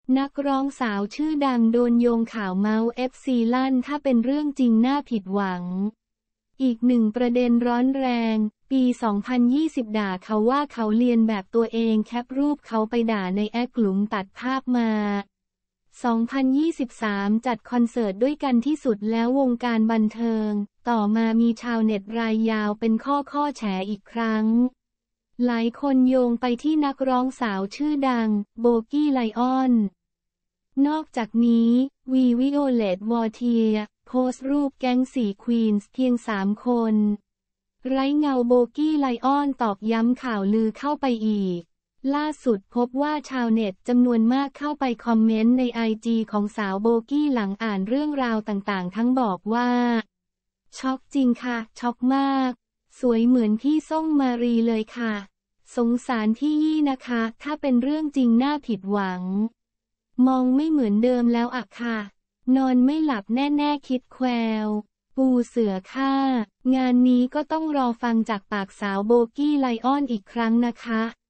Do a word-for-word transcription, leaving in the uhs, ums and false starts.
นักร้องสาวชื่อดังโดนโยงข่าวเมาส์ เอฟ ซี ลั่นถ้าเป็นเรื่องจริงน่าผิดหวังอีกหนึ่งประเด็นร้อนแรงปี สองพันยี่สิบ ด่าเขาว่าเขาเลียนแบบตัวเองแคปรูปเขาไปด่าในแอคหลุมตัดภาพมา สองพันยี่สิบสาม จัดคอนเสิร์ตด้วยกันที่สุดแล้ววงการบันเทิงต่อมามีชาวเน็ตรายยาวเป็นข้อข้อแฉอีกครั้งหลายคนโยงไปที่นักร้องสาวชื่อดังโบกี้ไลออนนอกจากนี้วีวิโอเลตวอเทียโพสต์รูปแก๊งสี่ควีนส์เพียงสามคนไร้เงาโบกี้ไลออนตอกย้ำข่าวลือเข้าไปอีกล่าสุดพบว่าชาวเน็ตจำนวนมากเข้าไปคอมเมนต์ในไอจีของสาวโบกี้หลังอ่านเรื่องราวต่างๆทั้งบอกว่าช็อกจริงค่ะช็อกมากสวยเหมือนพี่ส้มมารีเลยค่ะสงสารพี่ยี่นะคะถ้าเป็นเรื่องจริงน่าผิดหวังมองไม่เหมือนเดิมแล้วอะค่ะนอนไม่หลับแน่ๆคิดแคววปูเสือค่างานนี้ก็ต้องรอฟังจากปากสาวโบกี้ไลออนอีกครั้งนะคะ